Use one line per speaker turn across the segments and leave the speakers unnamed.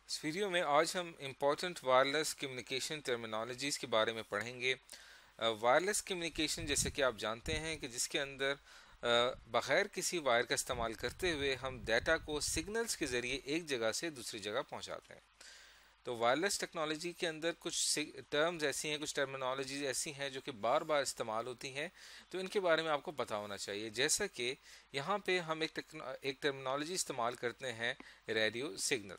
इस वीडियो में आज हम इम्पोर्टेंट वायरलेस कम्युनिकेशन टर्मिनोलॉजीज़ के बारे में पढ़ेंगे। वायरलेस कम्युनिकेशन जैसे कि आप जानते हैं कि जिसके अंदर बग़ैर किसी वायर का इस्तेमाल करते हुए हम डाटा को सिग्नल्स के ज़रिए एक जगह से दूसरी जगह पहुंचाते हैं। तो वायरलेस टेक्नोलॉजी के अंदर कुछ टर्म्स ऐसी हैं, कुछ टर्मिनोलॉजीज ऐसी हैं जो कि बार बार इस्तेमाल होती हैं, तो इनके बारे में आपको पता होना चाहिए। जैसा कि यहाँ पे हम एक टर्मिनोलॉजी इस्तेमाल करते हैं, रेडियो सिग्नल।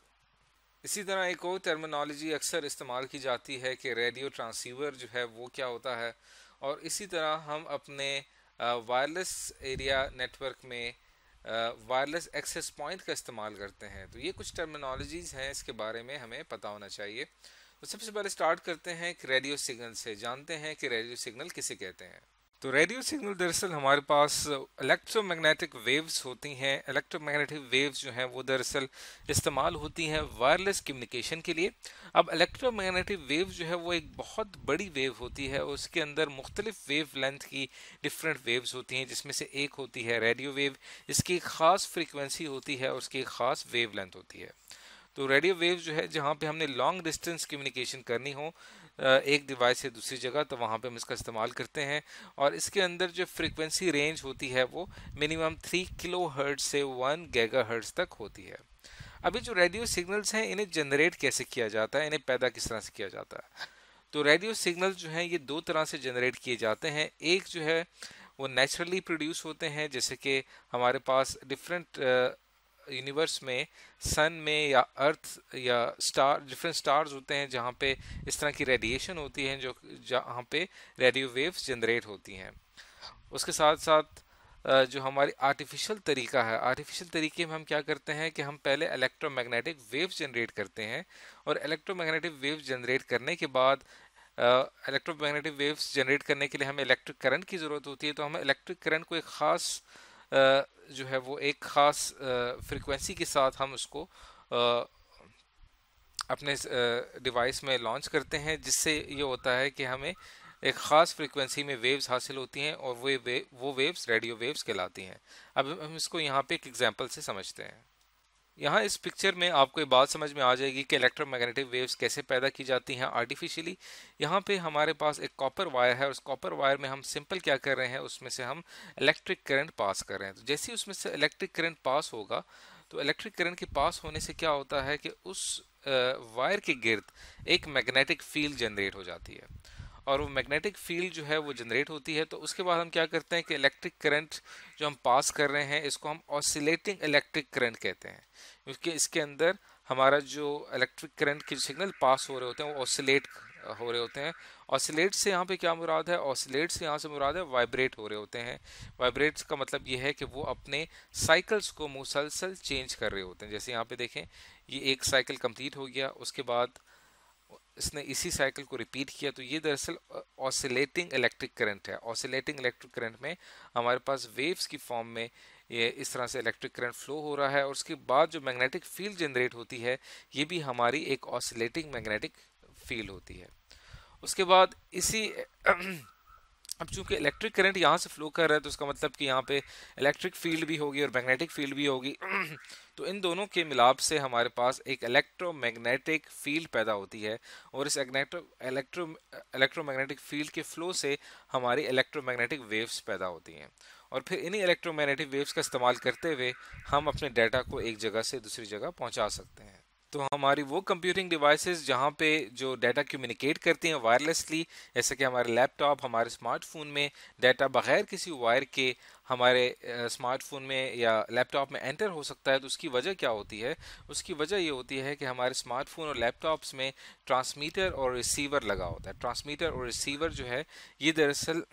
इसी तरह एक और टर्मिनोलॉजी अक्सर इस्तेमाल की जाती है कि रेडियो ट्रांसीवर जो है वो क्या होता है। और इसी तरह हम अपने वायरलेस एरिया नेटवर्क में वायरलेस एक्सेस पॉइंट का इस्तेमाल करते हैं। तो ये कुछ टर्मिनोलॉजीज़ हैं, इसके बारे में हमें पता होना चाहिए। तो सबसे पहले स्टार्ट करते हैं कि रेडियो सिग्नल से। जानते हैं कि रेडियो सिग्नल किसे कहते हैं। तो रेडियो सिग्नल दरअसल हमारे पास इलेक्ट्रोमैग्नेटिक वेव्स होती हैं। इलेक्ट्रोमैग्नेटिक वेव्स जो हैं वो दरअसल इस्तेमाल होती हैं वायरलेस कम्युनिकेशन के लिए। अब इलेक्ट्रोमैग्नेटिक वेव जो है वो एक बहुत बड़ी वेव होती है, उसके अंदर मुख्तलिफ वेव लेंथ की डिफरेंट वेव्स होती हैं, जिसमें से एक होती है रेडियो वेव। इसकी एक ख़ास फ्रीक्वेंसी होती है और उसकी एक ख़ास वेव लेंथ होती है। तो रेडियो वेव जो है, जहाँ पे हमने लॉन्ग डिस्टेंस कम्युनिकेशन करनी हो एक डिवाइस से दूसरी जगह, तो वहाँ पे हम इसका इस्तेमाल करते हैं। और इसके अंदर जो फ्रीक्वेंसी रेंज होती है वो मिनिमम 3 किलो हर्ट्ज से 1 गीगा हर्ट्ज तक होती है। अभी जो रेडियो सिग्नल्स हैं, इन्हें जनरेट कैसे किया जाता है, इन्हें पैदा किस तरह से किया जाता है। तो रेडियो सिग्नल्स जो हैं ये दो तरह से जनरेट किए जाते हैं। एक जो है वो नेचुरली प्रोड्यूस होते हैं, जैसे कि हमारे पास डिफरेंट यूनिवर्स में, सन में या अर्थ या स्टार, डिफरेंट स्टार्स होते हैं जहाँ पे इस तरह की रेडिएशन होती है, जो जहाँ पे रेडियो वेव्स जनरेट होती हैं। उसके साथ साथ जो हमारी आर्टिफिशियल तरीका है, आर्टिफिशियल तरीके में हम क्या करते हैं कि हम पहले इलेक्ट्रोमैग्नेटिक वेव्स जनरेट करते हैं, और इलेक्ट्रोमैग्नेटिक वेव्स जनरेट करने के बाद इलेक्ट्रोमैग्नेटिक वेव्स जनरेट करने के लिए हमें इलेक्ट्रिक करंट की ज़रूरत होती है। तो हमें इलेक्ट्रिक करंट को एक ख़ास जो है वो एक ख़ास फ्रिक्वेंसी के साथ हम उसको अपने डिवाइस में लॉन्च करते हैं, जिससे ये होता है कि हमें एक ख़ास फ्रिक्वेंसी में वेव्स हासिल होती हैं, और वो वेव्स रेडियो वेव्स कहलाती हैं। अब हम इसको यहाँ पे एक एग्जांपल से समझते हैं। यहाँ इस पिक्चर में आपको ये बात समझ में आ जाएगी कि इलेक्ट्रोमैग्नेटिक वेव्स कैसे पैदा की जाती हैं आर्टिफिशियली। यहाँ पे हमारे पास एक कॉपर वायर है, और उस कॉपर वायर में हम सिंपल क्या कर रहे हैं, उसमें से हम इलेक्ट्रिक करंट पास कर रहे हैं। तो जैसे ही उसमें से इलेक्ट्रिक करंट पास होगा, तो इलेक्ट्रिक करंट के पास होने से क्या होता है कि उस वायर के गिर्द एक मैग्नेटिक फील्ड जनरेट हो जाती है, और वो मैग्नेटिक फील्ड जो है वो जनरेट होती है। तो उसके बाद हम क्या करते हैं कि इलेक्ट्रिक करंट जो हम पास कर रहे हैं, इसको हम ऑसिलेटिंग इलेक्ट्रिक करंट कहते हैं, क्योंकि इसके अंदर हमारा जो इलेक्ट्रिक करंट के सिग्नल पास हो रहे होते हैं वो ऑसिलेट हो रहे होते हैं। ऑसिलेट से यहाँ पे क्या मुराद है, ऑसिलेट से यहाँ से मुराद है वाइब्रेट हो रहे होते हैं। वाइब्रेट का मतलब ये है कि वो अपने साइकिल्स को मुसलसल चेंज कर रहे होते हैं। जैसे यहाँ पे देखें, ये एक साइकिल कंप्लीट हो गया, उसके बाद इसने इसी साइकिल को रिपीट किया, तो ये दरअसल ऑसिलेटिंग इलेक्ट्रिक करंट है। ऑसिलेटिंग इलेक्ट्रिक करंट में हमारे पास वेव्स की फॉर्म में ये इस तरह से इलेक्ट्रिक करंट फ्लो हो रहा है, और उसके बाद जो मैग्नेटिक फील्ड जनरेट होती है, ये भी हमारी एक ऑसिलेटिंग मैग्नेटिक फील्ड होती है। उसके बाद इसी अब चूंकि इलेक्ट्रिक करंट यहाँ से फ्लो कर रहा है, तो उसका मतलब कि यहाँ पे इलेक्ट्रिक फील्ड भी होगी और मैग्नेटिक फील्ड भी होगी। तो इन दोनों के मिलाप से हमारे पास एक इलेक्ट्रोमैग्नेटिक फील्ड पैदा होती है, और इस इलेक्ट्रोमैग्नेटिक फील्ड के फ्लो से हमारी इलेक्ट्रोमैग्नेटिक वेव्स पैदा होती हैं, और फिर इन्हीं इलेक्ट्रोमैग्नेटिक वेव्स का इस्तेमाल करते हुए हम अपने डाटा को एक जगह से दूसरी जगह पहुंचा सकते हैं। तो हमारी वो कंप्यूटिंग डिवाइसेस जहाँ पे जो डाटा कम्युनिकेट करती हैं वायरलेसली, जैसे कि हमारे लैपटॉप, हमारे स्मार्टफोन में डाटा बगैर किसी वायर के हमारे स्मार्टफोन में या लैपटॉप में एंटर हो सकता है। तो उसकी वजह क्या होती है, उसकी वजह ये होती है कि हमारे स्मार्टफोन और लैपटॉप्स में ट्रांसमीटर और रिसीवर लगा होता है। ट्रांसमीटर और रिसीवर जो है ये दरअसल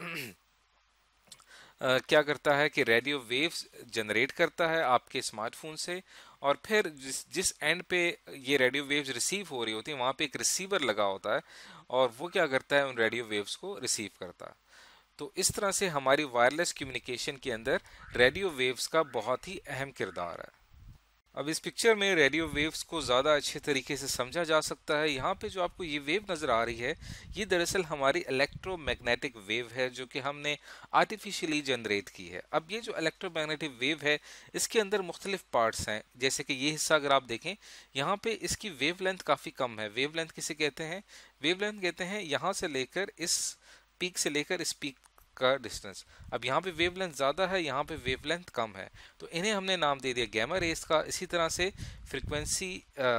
क्या करता है कि रेडियो वेव्स जनरेट करता है आपके स्मार्टफोन से, और फिर जिस एंड पे ये रेडियो वेव्स रिसीव हो रही होती है, वहाँ पे एक रिसीवर लगा होता है, और वो क्या करता है, उन रेडियो वेव्स को रिसीव करता है। तो इस तरह से हमारी वायरलेस कम्युनिकेशन के अंदर रेडियो वेव्स का बहुत ही अहम किरदार है। अब इस पिक्चर में रेडियो वेव्स को ज़्यादा अच्छे तरीके से समझा जा सकता है। यहाँ पे जो आपको ये वेव नज़र आ रही है, ये दरअसल हमारी इलेक्ट्रोमैग्नेटिक वेव है जो कि हमने आर्टिफिशियली जनरेट की है। अब ये जो इलेक्ट्रोमैग्नेटिक वेव है, इसके अंदर मुख्तलिफ पार्ट्स हैं। जैसे कि ये हिस्सा अगर आप देखें, यहाँ पे इसकी वेव लेंथ काफ़ी कम है। वेव लेंथ किसे कहते हैं? वेव लेंथ कहते हैं यहाँ से लेकर इस पीक से लेकर इस पीक का डिस्टेंस। अब यहाँ पे वेवलेंथ ज़्यादा है, यहाँ पे वेवलेंथ कम है, तो इन्हें हमने नाम दे दिया गैमा रेस का। इसी तरह से फ्रीक्वेंसी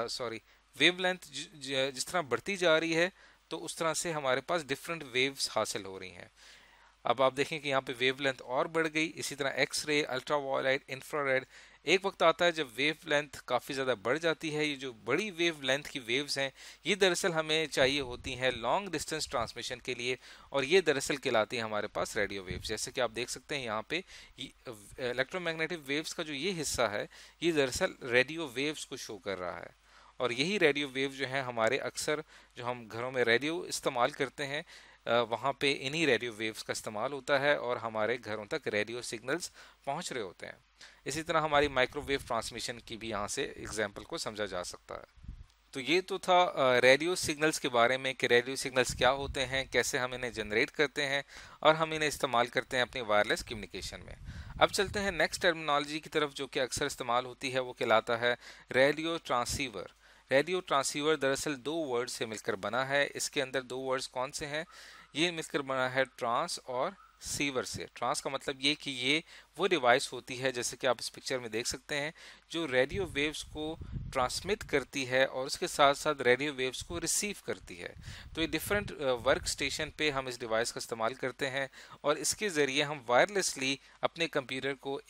वेवलेंथ जिस तरह बढ़ती जा रही है, तो उस तरह से हमारे पास डिफरेंट वेव्स हासिल हो रही हैं। अब आप देखें कि यहाँ पे वेवलेंथ और बढ़ गई। इसी तरह एक्स रे, अल्ट्रावायलेट, इंफ्रारेड, एक वक्त आता है जब वेवलेंथ काफ़ी ज़्यादा बढ़ जाती है। ये जो बड़ी वेवलेंथ की वेव्स हैं, ये दरअसल हमें चाहिए होती हैं लॉन्ग डिस्टेंस ट्रांसमिशन के लिए, और ये दरअसल कहलाती है हमारे पास रेडियो वेव्स। जैसे कि आप देख सकते हैं यहाँ पे इलेक्ट्रोमैग्नेटिक वेव्स का जो ये हिस्सा है, ये दरअसल रेडियो वेव्स को शो कर रहा है। और यही रेडियो वेव जो है हमारे अक्सर जो हम घरों में रेडियो इस्तेमाल करते हैं, वहाँ पे इन्हीं रेडियो वेव्स का इस्तेमाल होता है और हमारे घरों तक रेडियो सिग्नल्स पहुँच रहे होते हैं। इसी तरह हमारी माइक्रोवेव ट्रांसमिशन की भी यहाँ से एग्जाम्पल को समझा जा सकता है। तो ये तो था रेडियो सिग्नल्स के बारे में कि रेडियो सिग्नल्स क्या होते हैं, कैसे हम इन्हें जनरेट करते हैं और हम इन्हें इस्तेमाल करते हैं अपनी वायरलेस कम्युनिकेशन में। अब चलते हैं नेक्स्ट टर्मिनोलॉजी की तरफ जो कि अक्सर इस्तेमाल होती है, वो कहलाता है रेडियो ट्रांसीवर। रेडियो ट्रांसीवर दरअसल दो वर्ड से मिलकर बना है। इसके अंदर दो वर्ड्स कौन से हैं? ये मिलकर बना है ट्रांस और सीवर से। ट्रांस का मतलब ये कि ये वो डिवाइस होती है, जैसे कि आप इस पिक्चर में देख सकते हैं, जो रेडियो वेव्स को ट्रांसमिट करती है और उसके साथ साथ रेडियो वेव्स को रिसीव करती है। तो ये डिफरेंट वर्क स्टेशन पे हम इस डिवाइस का इस्तेमाल करते हैं और इसके ज़रिए हम वायरलेसली अपने कंप्यूटर को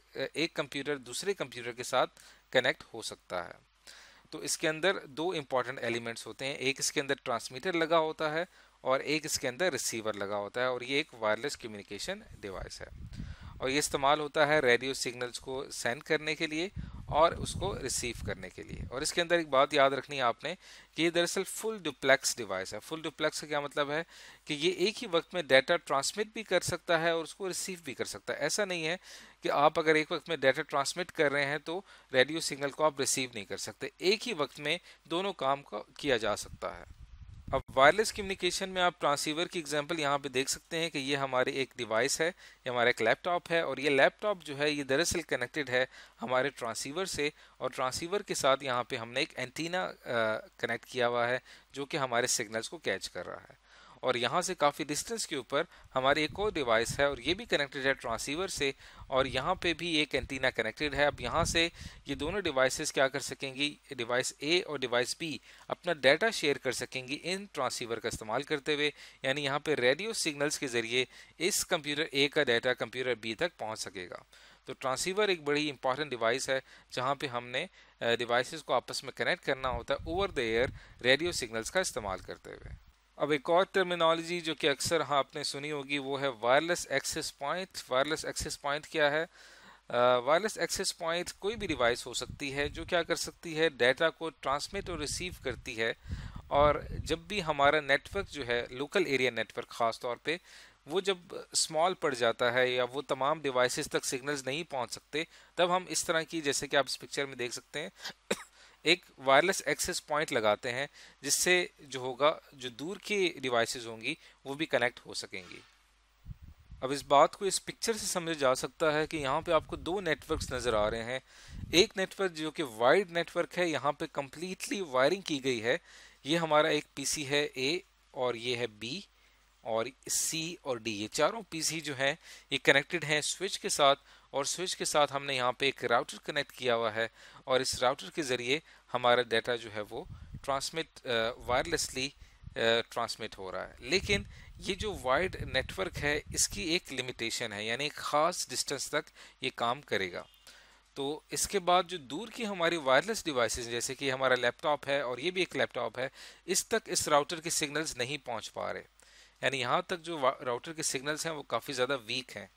एक कंप्यूटर दूसरे कंप्यूटर के साथ कनेक्ट हो सकता है। तो इसके अंदर दो इंपॉर्टेंट एलिमेंट्स होते हैं, एक इसके अंदर ट्रांसमीटर लगा होता है और एक इसके अंदर रिसीवर लगा होता है, और ये एक वायरलेस कम्युनिकेशन डिवाइस है और ये इस्तेमाल होता है रेडियो सिग्नल्स को सेंड करने के लिए और उसको रिसीव करने के लिए। और इसके अंदर एक बात याद रखनी है आपने कि ये दरअसल फुल डुप्लेक्स डिवाइस है। फुल डुप्लेक्स का क्या मतलब है कि ये एक ही वक्त में डाटा ट्रांसमिट भी कर सकता है और उसको रिसीव भी कर सकता है। ऐसा नहीं है कि आप अगर एक वक्त में डाटा ट्रांसमिट कर रहे हैं तो रेडियो सिग्नल को आप रिसीव नहीं कर सकते। एक ही वक्त में दोनों काम को किया जा सकता है। अब वायरलेस कम्युनिकेशन में आप ट्रांसीवर की एग्जांपल यहाँ पे देख सकते हैं कि ये हमारे एक डिवाइस है, ये हमारा एक लैपटॉप है और ये लैपटॉप जो है ये दरअसल कनेक्टेड है हमारे ट्रांसीवर से, और ट्रांसीवर के साथ यहाँ पे हमने एक एंटीना कनेक्ट किया हुआ है जो कि हमारे सिग्नल्स को कैच कर रहा है। और यहाँ से काफ़ी डिस्टेंस के ऊपर हमारी एक और डिवाइस है और ये भी कनेक्टेड है ट्रांसीवर से, और यहाँ पे भी एक एंटीना कनेक्टेड है। अब यहाँ से ये दोनों डिवाइसेस क्या कर सकेंगी, डिवाइस ए और डिवाइस बी अपना डाटा शेयर कर सकेंगी इन ट्रांसीवर का इस्तेमाल करते हुए। यानी यहाँ पे रेडियो सिग्नल्स के ज़रिए इस कंप्यूटर ए का डाटा कंप्यूटर बी तक पहुँच सकेगा। तो ट्रांसीवर एक बड़ी इंपॉर्टेंट डिवाइस है जहाँ पे हमने डिवाइसेस को आपस में कनेक्ट करना होता है over the air radio signals का इस्तेमाल करते हुए। अब एक और टर्मिनोलॉजी जो कि अक्सर हाँ आपने सुनी होगी वो है wireless access point. Wireless access point क्या है? वायरलेस एक्सेस पॉइंट कोई भी डिवाइस हो सकती है जो क्या कर सकती है, डाटा को ट्रांसमिट और रिसीव करती है। और जब भी हमारा नेटवर्क जो है लोकल एरिया नेटवर्क ख़ास तौर पे वो जब स्मॉल पड़ जाता है या वो तमाम डिवाइसेस तक सिग्नल्स नहीं पहुंच सकते, तब हम इस तरह की, जैसे कि आप इस पिक्चर में देख सकते हैं, एक वायरलेस एक्सेस पॉइंट लगाते हैं जिससे जो होगा, जो दूर की डिवाइसेस होंगी वो भी कनेक्ट हो सकेंगी। अब इस बात को इस पिक्चर से समझा जा सकता है कि यहाँ पे आपको दो नेटवर्क्स नज़र आ रहे हैं। एक नेटवर्क जो कि वाइड नेटवर्क है, यहाँ पे कम्प्लीटली वायरिंग की गई है। ये हमारा एक पीसी है ए और ये है बी और सी और डी, ये चारों पीसी जो हैं ये कनेक्टेड हैं स्विच के साथ, और स्विच के साथ हमने यहाँ पे एक राउटर कनेक्ट किया हुआ है और इस राउटर के ज़रिए हमारा डाटा जो है वो ट्रांसमिट वायरलेसली ट्रांसमिट हो रहा है। लेकिन ये जो वाइड नेटवर्क है इसकी एक लिमिटेशन है, यानी एक ख़ास डिस्टेंस तक ये काम करेगा। तो इसके बाद जो दूर की हमारी वायरलेस डिवाइसेस जैसे कि हमारा लैपटॉप है और ये भी एक लैपटॉप है, इस तक इस राउटर के सिग्नल्स नहीं पहुंच पा रहे, यानी यहाँ तक जो राउटर के सिग्नल्स हैं वो काफ़ी ज़्यादा वीक हैं।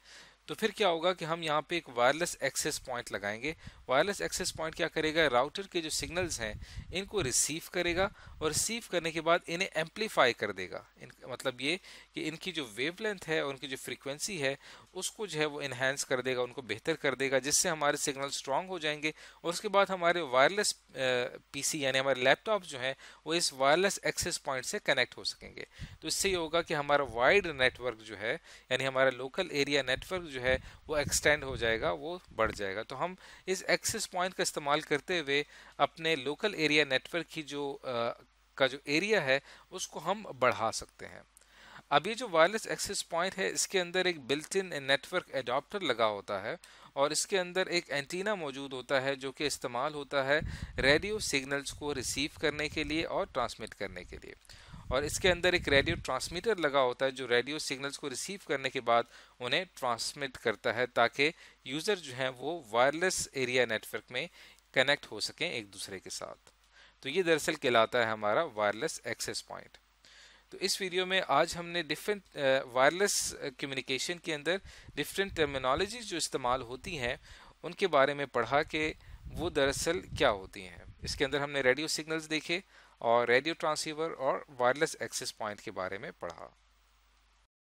तो फिर क्या होगा कि हम यहाँ पे एक वायरलेस एक्सेस पॉइंट लगाएंगे। वायरलेस एक्सेस पॉइंट क्या करेगा, राउटर के जो सिग्नल्स हैं इनको रिसीव करेगा और रिसीव करने के बाद इन्हें एम्पलीफाई कर देगा। मतलब ये कि इनकी जो वेवलेंथ है, उनकी जो फ्रीक्वेंसी है, उसको जो है वो इन्हेंस कर देगा, उनको बेहतर कर देगा, जिससे हमारे सिग्नल स्ट्रांग हो जाएंगे। और उसके बाद हमारे वायरलेस पीसी यानी हमारे लैपटॉप जो है वो इस वायरलेस एक्सेस पॉइंट से कनेक्ट हो सकेंगे। तो इससे ये होगा कि हमारा वाइड नेटवर्क जो है, यानी हमारा लोकल एरिया नेटवर्क जो है वो एक्सटेंड हो जाएगा, वो बढ़ जाएगा। तो हम इस एक्सेस पॉइंट का इस्तेमाल करते हुए अपने लोकल एरिया नेटवर्क की का जो एरिया है उसको हम बढ़ा सकते हैं। अब ये जो वायरलेस एक्सेस पॉइंट है, इसके अंदर एक बिल्ट इन नेटवर्क एडाप्टर लगा होता है और इसके अंदर एक एंटीना मौजूद होता है जो कि इस्तेमाल होता है रेडियो सिग्नल्स को रिसीव करने के लिए और ट्रांसमिट करने के लिए। और इसके अंदर एक रेडियो ट्रांसमीटर लगा होता है जो रेडियो सिग्नल्स को रिसीव करने के बाद उन्हें ट्रांसमिट करता है, ताकि यूज़र जो हैं वो वायरलेस एरिया नेटवर्क में कनेक्ट हो सकें एक दूसरे के साथ। तो ये दरअसल कहलाता है हमारा वायरलेस एक्सेस पॉइंट। तो इस वीडियो में आज हमने डिफरेंट वायरलेस कम्युनिकेशन के अंदर डिफरेंट टर्मिनोलॉजीज जो इस्तेमाल होती हैं उनके बारे में पढ़ा कि वो दरअसल क्या होती हैं। इसके अंदर हमने रेडियो सिग्नल्स देखे और रेडियो ट्रांसीवर और वायरलेस एक्सेस पॉइंट के बारे में पढ़ा।